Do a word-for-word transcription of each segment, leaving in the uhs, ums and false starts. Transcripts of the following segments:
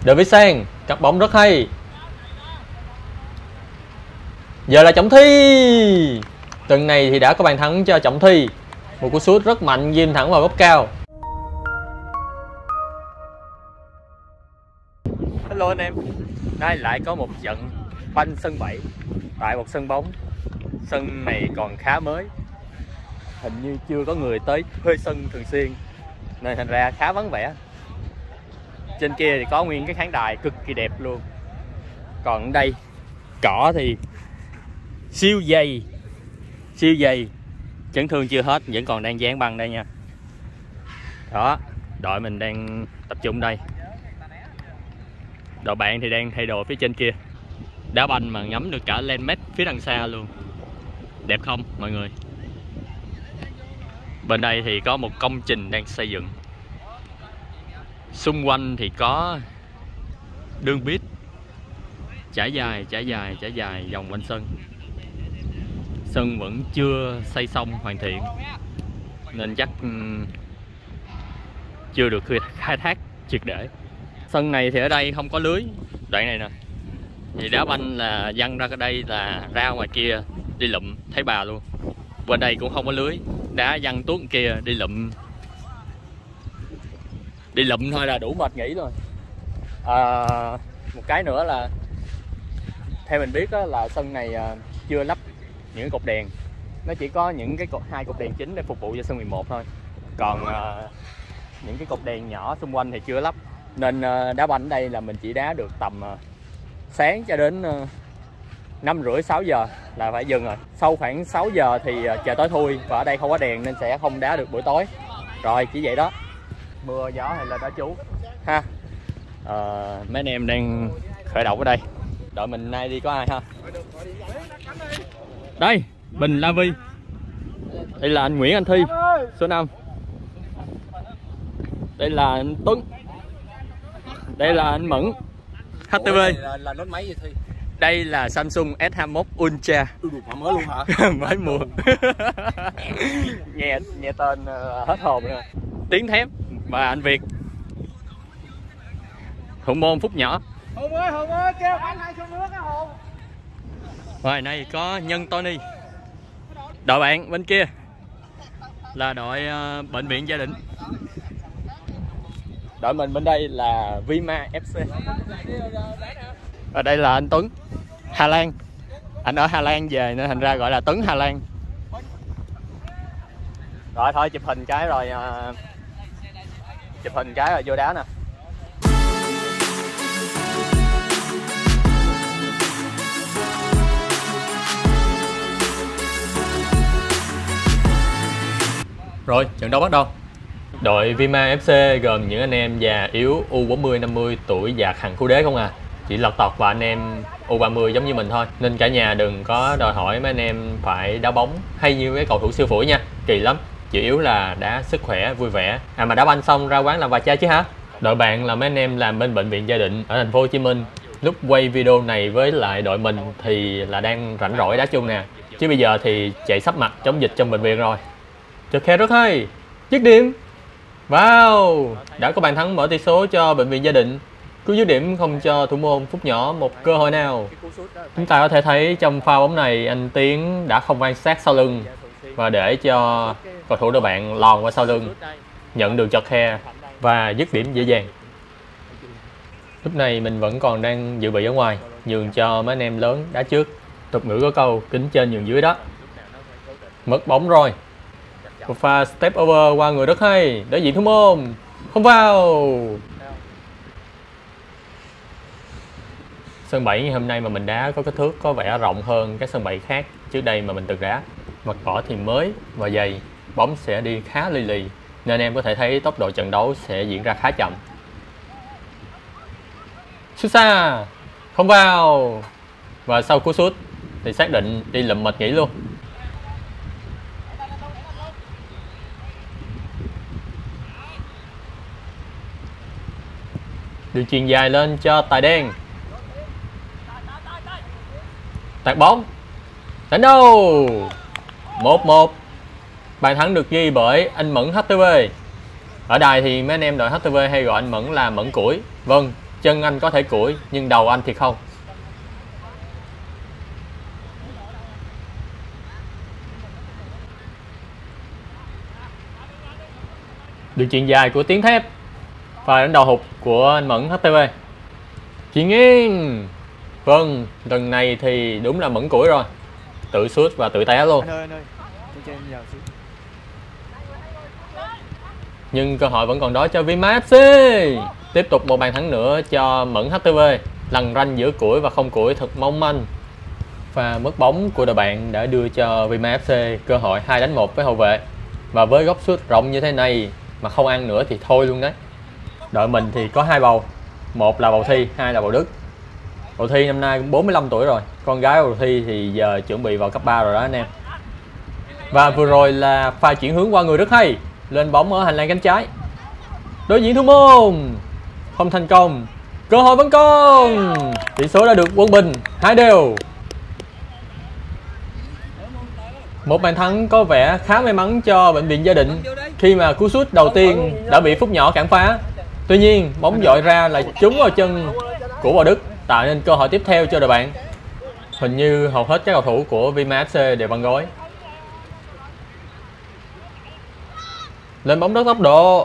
David Sang cắt bóng rất hay. Giờ là Trọng Thi. Tuần này thì đã có bàn thắng cho Trọng Thi. Một cú sút rất mạnh ghim thẳng vào góc cao. Hello anh em. Nay lại có một trận banh sân bảy tại một sân bóng. Sân này còn khá mới, hình như chưa có người tới thuê sân thường xuyên nên thành ra khá vắng vẻ. Trên kia thì có nguyên cái khán đài cực kỳ đẹp luôn. Còn ở đây cỏ thì siêu dày, siêu dày, chấn thương chưa hết, vẫn còn đang dán băng đây nha. Đó, đội mình đang tập trung đây. Đội bạn thì đang thay đồ phía trên kia. Đá banh mà ngắm được cả landmark phía đằng xa luôn. Đẹp không mọi người? Bên đây thì có một công trình đang xây dựng. Xung quanh thì có đường bít trải dài, trải dài, trải dài vòng quanh sân. Sân vẫn chưa xây xong hoàn thiện nên chắc chưa được khai thác triệt để. Sân này thì ở đây không có lưới. Đoạn này nè thì đá banh là văng ra cái đây là ra ngoài kia đi lụm thấy bà luôn. Bên đây cũng không có lưới, đá văng tuốt kia đi lụm đi lụm thôi là đủ mệt nghỉ rồi. À, một cái nữa là theo mình biết đó, là sân này chưa lắp những cột đèn, nó chỉ có những cái cột hai cột đèn chính để phục vụ cho sân mười một thôi. Còn uh, những cái cột đèn nhỏ xung quanh thì chưa lắp, nên uh, đá banh ở đây là mình chỉ đá được tầm uh, sáng cho đến uh, năm rưỡi sáu giờ là phải dừng rồi. Sau khoảng sáu giờ thì uh, trời tối thui và ở đây không có đèn nên sẽ không đá được buổi tối. Rồi chỉ vậy đó. Mưa gió hay là đá chú ha. Uh, mấy anh em đang khởi động ở đây. Đội mình nay đi có ai ha? Đây, Bình La Vi. Đây là anh Nguyễn Anh Thi, số năm. Đây là anh Tuấn. Đây là anh Mẫn, hát tê vê. Là, là nốt máy gì Thi? Đây là Samsung S hai mươi mốt Ultra. Mới luôn hả? Mới mua. nghe nghe tên uh, hết hồn rồi. Tiếng thép và anh Việt. Thủ môn Phúc Nhỏ. Hùng ơi, Hùng ơi, kêu anh hai xuống nước á Hùng. Ngoài này có Nhân Tony. Đội bạn bên kia là đội uh, bệnh viện gia đình. Đội mình bên đây là Vima ép xê. Ở đây là anh Tuấn, Hà Lan. Anh ở Hà Lan về nên thành ra gọi là Tuấn Hà Lan. Rồi thôi chụp hình cái rồi uh, chụp hình cái rồi vô đá nè. Rồi, trận đấu bắt đầu. Đội Vima ép xê gồm những anh em già yếu U bốn mươi năm mươi tuổi dạt hàng khu đế không à. Chỉ lọt tọt và anh em U ba mươi giống như mình thôi. Nên cả nhà đừng có đòi hỏi mấy anh em phải đá bóng hay như cái cầu thủ siêu phủi nha. Kỳ lắm. Chủ yếu là đá sức khỏe, vui vẻ. À mà đá banh xong ra quán làm vài chai chứ hả? Đội bạn là mấy anh em làm bên bệnh viện gia đình ở thành phố Hồ Chí Minh. Lúc quay video này với lại đội mình thì là đang rảnh rỗi đá chung nè. Chứ bây giờ thì chạy sắp mặt chống dịch trong bệnh viện rồi. Thực khe rất hay. Dứt điểm. Wow, đã có bàn thắng mở tỷ số cho bệnh viện gia đình. Cứ dứt điểm không cho thủ môn Phúc Nhỏ một cơ hội nào. Chúng ta có thể thấy trong pha bóng này anh Tiến đã không quan sát sau lưng và để cho cầu thủ đội bạn lòn qua sau lưng, nhận được chọt khe và dứt điểm dễ dàng. Lúc này mình vẫn còn đang dự bị ở ngoài, nhường cho mấy anh em lớn đá trước. Tục ngữ có câu kính trên nhường dưới đó. Mất bóng rồi. Một pha step over qua người rất hay, đối diện thủ môn không vào. Sân bảy ngày hôm nay mà mình đá có kích thước có vẻ rộng hơn các sân bảy khác trước đây mà mình từng đá. Mặt cỏ thì mới và dày, bóng sẽ đi khá lì lì nên em có thể thấy tốc độ trận đấu sẽ diễn ra khá chậm. Sút xa không vào. Và sau cú sút thì xác định đi lụm mệt nghỉ luôn. Đường chuyền dài lên cho Tài Đen. Tạt bóng. Đánh đâu. một một. Bàn thắng được ghi bởi anh Mẫn hát tê vê. Ở đài thì mấy anh em đội hát tê vê hay gọi anh Mẫn là Mẫn Củi. Vâng, chân anh có thể củi nhưng đầu anh thì không. Đường chuyền dài của Tiến Thép và đánh đầu hụt của anh Mẫn hát tê vê. Chuyền nghiêng. Vâng, lần này thì đúng là Mẫn củi rồi, tự sút và tự té luôn. Anh ơi, anh ơi. Cho em vào xíu. Nhưng cơ hội vẫn còn đó cho Vinmart ép xê. Tiếp tục một bàn thắng nữa cho Mẫn hát tê vê. Lằn ranh giữa củi và không củi thật mong manh. Và mất bóng của đội bạn đã đưa cho Vinmart ép xê cơ hội hai đánh một với hậu vệ. Và với góc sút rộng như thế này mà không ăn nữa thì thôi luôn đấy. Đội mình thì có hai bầu, một là bầu Thi, hai là bầu Đức. Bầu Thi năm nay cũng bốn mươi lăm tuổi rồi, con gái bầu Thi thì giờ chuẩn bị vào cấp ba rồi đó anh em. Và vừa rồi là pha chuyển hướng qua người rất hay, lên bóng ở hành lang cánh trái. Đối diện thủ môn không thành công, cơ hội vẫn còn. Tỷ số đã được quân bình hai đều. Một bàn thắng có vẻ khá may mắn cho bệnh viện Gia Định khi mà cú sút đầu tiên đã bị Phúc Nhỏ cản phá. Tuy nhiên bóng dội ra lại trúng vào chân của Bảo Đức, tạo nên cơ hội tiếp theo cho đội bạn. Hình như hầu hết các cầu thủ của Vinmart ép xê đều băng gối. Lên bóng rất tốc độ,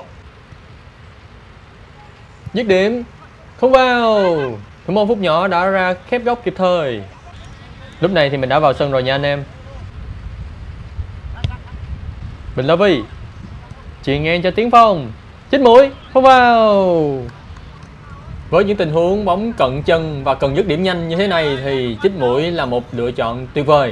dứt điểm không vào. Thủ môn Phúc Nhỏ đã ra khép góc kịp thời. Lúc này thì mình đã vào sân rồi nha anh em. Bình La Vi chuyền ngang cho Tiến Phong, chích mũi không vào. Với những tình huống bóng cận chân và cần dứt điểm nhanh như thế này thì chích mũi là một lựa chọn tuyệt vời.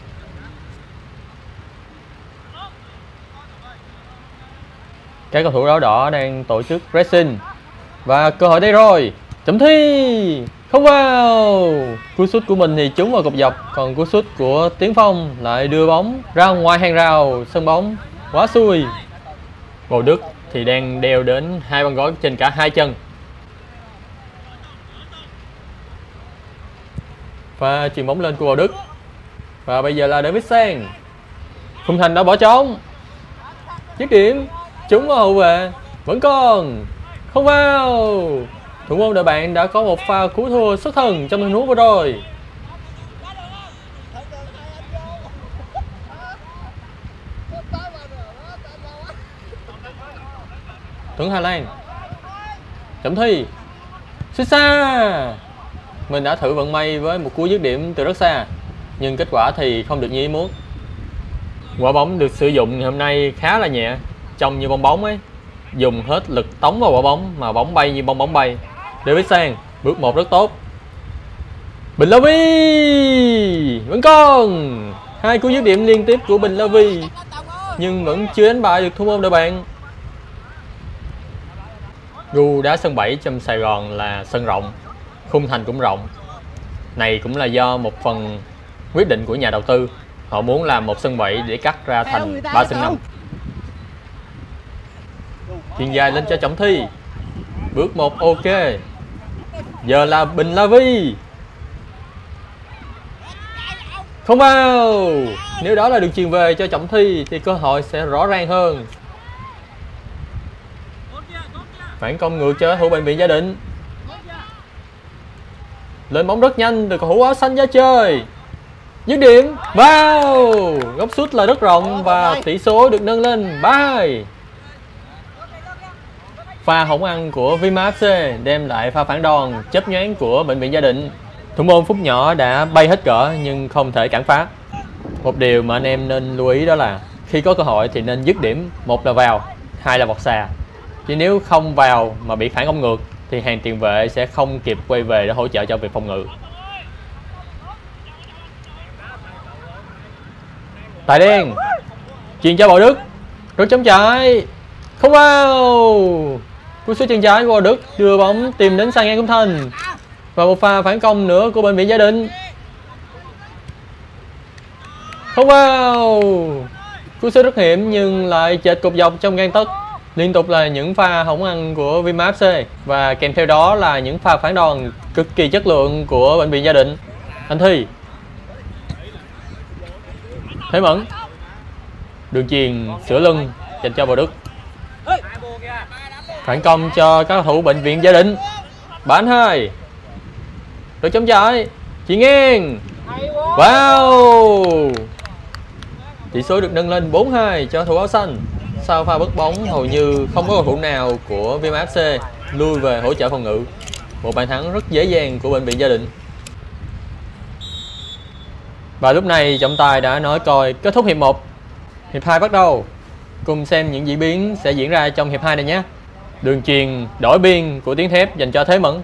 Các cầu thủ áo đỏ đang tổ chức pressing và cơ hội đây rồi. Chấm Thi không vào. Cú sút của mình thì trúng vào cột dọc, còn cú sút của Tiến Phong lại đưa bóng ra ngoài hàng rào sân bóng, quá xui. Bầu Đức thì đang đeo đến hai băng gối trên cả hai chân. Và chuyền bóng lên của Bầu Đức. Và bây giờ là David Sang. Khung Thành đã bỏ trống, dứt điểm trúng vào hậu vệ, vẫn còn không vào. Thủ môn đội bạn đã có một pha cứu thua xuất thần trong tình huống vừa rồi. Tuấn Hà Lan, Chấm Thi, xuất xa. Mình đã thử vận may với một cú dứt điểm từ rất xa, nhưng kết quả thì không được như ý muốn. Quả bóng được sử dụng ngày hôm nay khá là nhẹ, trông như bong bóng ấy. Dùng hết lực tống vào quả bóng mà bóng bay như bong bóng bay. David Sang bước một rất tốt. Bình La Vi vẫn còn. Hai cú dứt điểm liên tiếp của Bình La Vi nhưng vẫn chưa đánh bại được thủ môn đội bạn. Gu đá sân bảy trong Sài Gòn là sân rộng, khung thành cũng rộng. Này cũng là do một phần quyết định của nhà đầu tư. Họ muốn làm một sân bảy để cắt ra thành ba sân năm. Chuyền dài lên cho Trọng Thi. Bước một ok. Giờ là Bình La Vi. Không vào. Nếu đó là được chuyền về cho Trọng Thi thì cơ hội sẽ rõ ràng hơn. Phản công ngược cho thủ bệnh viện Gia Định. Lên bóng rất nhanh từ cầu thủ áo xanh ra chơi. Dứt điểm vào. Góc sút là rất rộng và tỷ số được nâng lên ba hai. Pha hỏng ăn của Vinmart ép xê đem lại pha phản đòn chớp nhoáng của bệnh viện Gia Định. Thủ môn Phúc Nhỏ đã bay hết cỡ nhưng không thể cản phá. Một điều mà anh em nên lưu ý đó là khi có cơ hội thì nên dứt điểm, một là vào, hai là vọt xà. Chứ nếu không vào mà bị phản công ngược thì hàng tiền vệ sẽ không kịp quay về để hỗ trợ cho việc phòng ngự. Tài đen chuyền cho Bảo Đức, rất chống chạy không vào. Cú sút chân trái của Bảo Đức đưa bóng tìm đến sang ngang khung thành. Và một pha phản công nữa của bệnh viện Gia Định. Không vào. Cú sút rất hiểm nhưng lại chệch cột dọc trong gang tấc. Liên tục là những pha hỏng ăn của Vinmart ép xê và kèm theo đó là những pha phản đòn cực kỳ chất lượng của bệnh viện Gia Định. Anh Thi, Thế Mẫn, đường chuyền sửa lưng dành cho Bảo Đức. Phản công cho các cầu thủ bệnh viện Gia Định. Bán hai. Được chấm trái. Chị ngang. Wow. Tỷ số được nâng lên bốn hai cho thủ áo xanh. Sau pha bứt bóng hầu như không có cầu thủ nào của vê em a ép xê lui về hỗ trợ phòng ngự. Một bàn thắng rất dễ dàng của bệnh viện Gia Định. Và lúc này trọng tài đã nói còi kết thúc hiệp một. Hiệp hai bắt đầu. Cùng xem những diễn biến sẽ diễn ra trong hiệp hai này nhé. Đường chuyền đổi biên của Tiến Thép dành cho Thế Mẫn.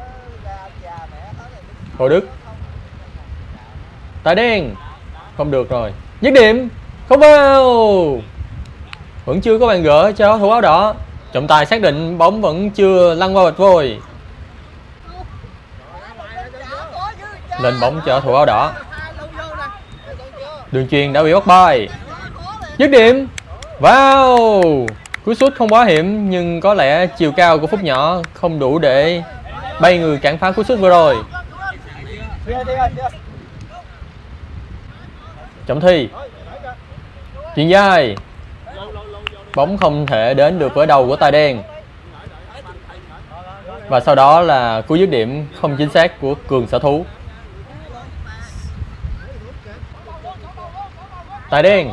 Hồ Đức. Tài đen. Không được rồi. Dứt điểm. Không vào. Vẫn chưa có bàn gỡ cho thủ áo đỏ. Trọng tài xác định bóng vẫn chưa lăn qua vạch vôi. Lên bóng cho thủ áo đỏ. Đường chuyền đã bị bắt bay. Dứt điểm. Wow. Cú sút không quá hiểm nhưng có lẽ chiều cao của Phúc Nhỏ không đủ để bay người cản phá cú sút vừa rồi. Trọng Thi. Chuyền dài. Bóng không thể đến được với đầu của Tài đen. Và sau đó là cú dứt điểm không chính xác của Cường Sở Thú. Tài đen.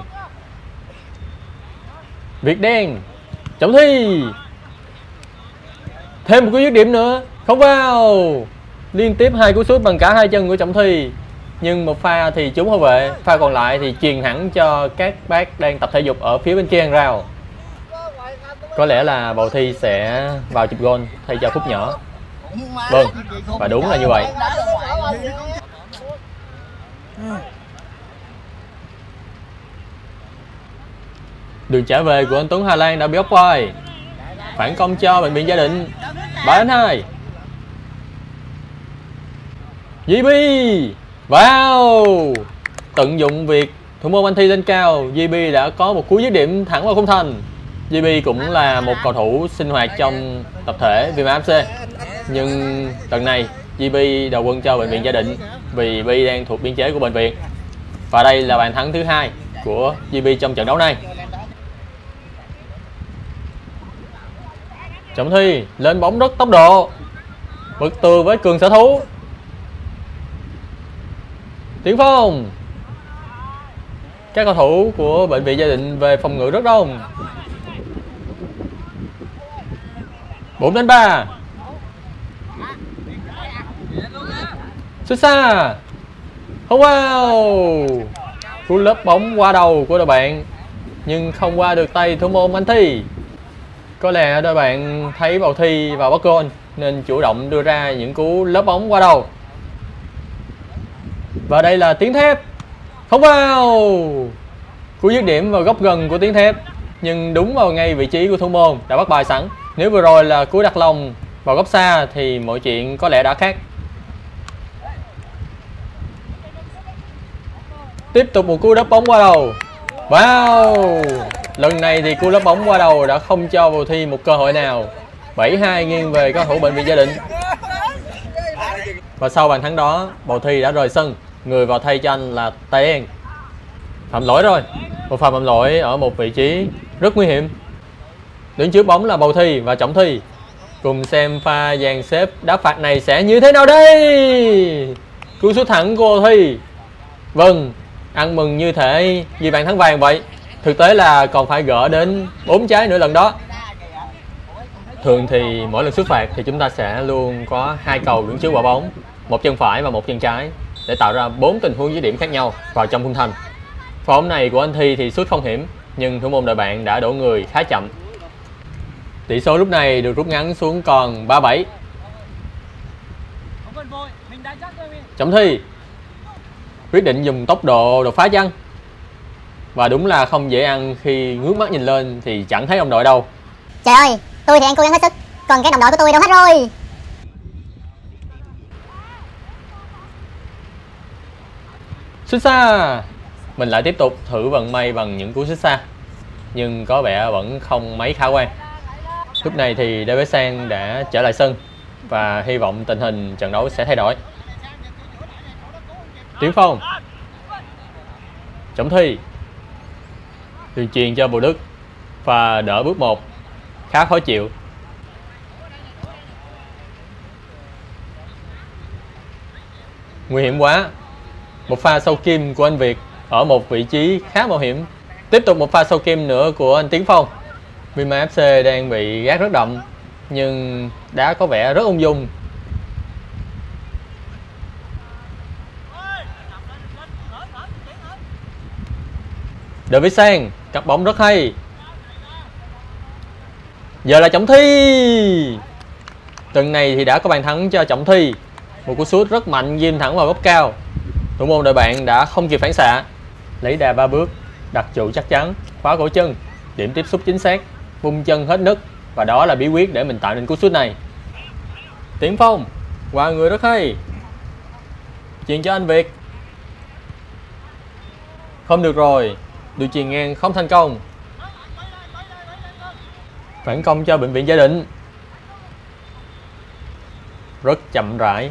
Việt đen. Trọng Thi. Thêm một cú dứt điểm nữa. Không vào. Liên tiếp hai cú sút bằng cả hai chân của Trọng Thi. Nhưng một pha thì trúng hậu vệ. Pha còn lại thì truyền hẳn cho các bác đang tập thể dục ở phía bên kia hàng rào. Có lẽ là Bầu Thi sẽ vào chụp gôn thay cho Phúc Nhỏ. Vâng, và đúng là như vậy. Đường trả về của anh Tuấn Hà Lan đã bị offside. Phản công cho bệnh viện Gia Định. ba đến hai. giê bê. Wow. Tận dụng việc thủ môn anh Thi lên cao, giê bê đã có một cú dứt điểm thẳng vào khung thành. giê bê cũng là một cầu thủ sinh hoạt trong tập thể vê em a ép xê. Nhưng lần này giê bê đầu quân cho bệnh viện Gia Định vì B đang thuộc biên chế của bệnh viện. Và đây là bàn thắng thứ hai của giê bê trong trận đấu này. Trọng Thi lên bóng rất tốc độ. Bật tường với Cường Sở Thú. Tiến Phong. Các cầu thủ của bệnh viện Gia Định về phòng ngự rất đông. bốn đến ba. Xuất xa. Không vào. Cú lớp bóng qua đầu của đội bạn nhưng không qua được tay thủ môn anh Thi. Có lẽ đội bạn thấy Bầu Thi vào bắt gôn nên chủ động đưa ra những cú lớp bóng qua đầu. Và đây là Tiến Thép. Không vào. Cú dứt điểm vào góc gần của Tiến Thép nhưng đúng vào ngay vị trí của thủ môn đã bắt bài sẵn. Nếu vừa rồi là cú đặt lòng vào góc xa thì mọi chuyện có lẽ đã khác. Tiếp tục một cú đá bóng qua đầu. Wow. Lần này thì cú đá bóng qua đầu đã không cho Bầu Thi một cơ hội nào. bảy hai nghiêng về cầu thủ bệnh viện Gia Định. Và sau bàn thắng đó, Bầu Thi đã rời sân. Người vào thay cho anh là Tài Đen. Phạm lỗi rồi. Một pha phạm lỗi ở một vị trí rất nguy hiểm. Đứng trước bóng là Bầu Thi và Trọng Thi. Cùng xem pha dàn xếp đá phạt này sẽ như thế nào đây. Cú sút thẳng của Bầu Thi. Vâng, ăn mừng như thể ghi bàn thắng vàng vậy. Thực tế là còn phải gỡ đến bốn trái nữa lần đó. Thường thì mỗi lần xuất phạt thì chúng ta sẽ luôn có hai cầu đứng trước quả bóng, một chân phải và một chân trái để tạo ra bốn tình huống dứt điểm khác nhau vào trong khung thành. Pha bóng này của anh Thi thì sút không hiểm nhưng thủ môn đội bạn đã đổ người khá chậm. Tỷ số lúc này được rút ngắn xuống còn ba bảy. Trọng Thi quyết định dùng tốc độ đột phá chăng? Và đúng là không dễ ăn khi ngước mắt nhìn lên thì chẳng thấy đồng đội đâu. Trời ơi, tôi thì đang cố gắng hết sức, còn cái đồng đội của tôi đâu hết rồi. Xuất xa. Mình lại tiếp tục thử vận may bằng những cú xuất xa nhưng có vẻ vẫn không mấy khả quan. Lúc này thì đê vê Sang đã trở lại sân và hy vọng tình hình trận đấu sẽ thay đổi. Tiến Phong. Trọng Thi. Đường chuyền cho Bùi Đức và đỡ bước một khá khó chịu. Nguy hiểm quá. Một pha sâu kim của anh Việt ở một vị trí khá mạo hiểm. Tiếp tục một pha sâu kim nữa của anh Tiến Phong. Vima ép xê đang bị gác rất đậm, nhưng đá có vẻ rất ung dung. David Sang cắt bóng rất hay. Giờ là Trọng Thi. Tuần này thì đã có bàn thắng cho Trọng Thi. Một cú sút rất mạnh ghim thẳng vào góc cao. Thủ môn đội bạn đã không kịp phản xạ, lấy đà ba bước, đặt trụ chắc chắn, khóa cổ chân, điểm tiếp xúc chính xác, vung chân hết nức, và đó là bí quyết để mình tạo nên cú sút này. Tiến Phong qua người rất hay, chuyền cho anh Việt. Không được rồi, đường chuyền ngang không thành công. Phản công cho Bệnh viện Gia Định. Rất chậm rãi.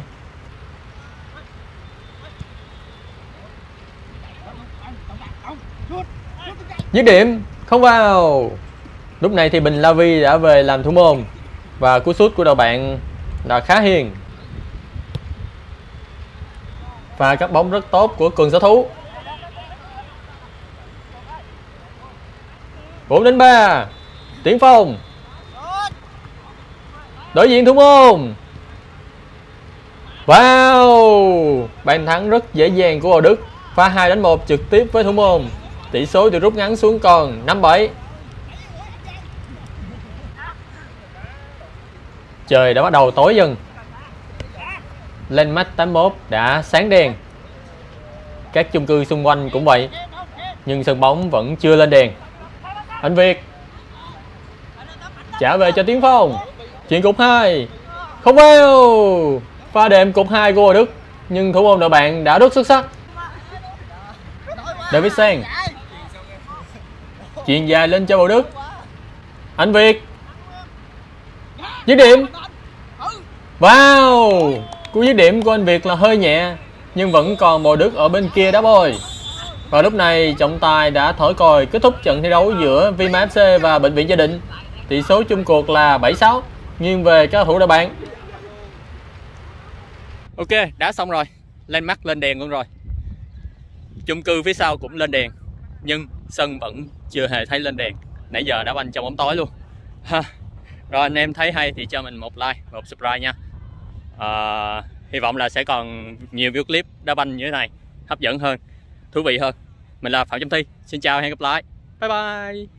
Dứt điểm không vào. Lúc này thì Bình La Vi đã về làm thủ môn, và cú sút của đội bạn là khá hiền. Và cắt bóng rất tốt của Cường Sở Thú. Bốn đến ba. Tiến Phong. Đối diện thủ môn. Wow, bàn thắng rất dễ dàng của Hồ Đức. Pha hai đến một trực tiếp với thủ môn. Tỷ số được rút ngắn xuống còn năm bảy. Trời đã bắt đầu tối dần. Landmark tám mốt đã sáng đèn. Các chung cư xung quanh cũng vậy, nhưng sân bóng vẫn chưa lên đèn. Anh Việt trả về cho Tiến Phong. Chuyền cục hai. Không vào. Pha đệm cục hai của Hồ Đức, nhưng thủ môn đội bạn đã rất xuất sắc. David Sang. Chuyền dài lên cho Hồ Đức. Anh Việt. Dứt điểm. Wow, cú dứt điểm của anh Việt là hơi nhẹ, nhưng vẫn còn Hồ Đức ở bên kia đá bôi. Và lúc này trọng tài đã thổi còi kết thúc trận thi đấu giữa Vima ép xê và Bệnh viện Gia Định. Tỷ số chung cuộc là bảy sáu, nghiêng về các thủ đội bạn. Ok, đá xong rồi. Landmark lên đèn luôn rồi. Chung cư phía sau cũng lên đèn, nhưng sân vẫn chưa hề thấy lên đèn. Nãy giờ đá banh trong bóng tối luôn ha. Rồi anh em thấy hay thì cho mình một like, một subscribe nha. à, Hy vọng là sẽ còn nhiều video clip đá banh như thế này, hấp dẫn hơn, thú vị hơn. Mình là Phạm Trọng Thi. Xin chào, hẹn gặp lại. Bye bye.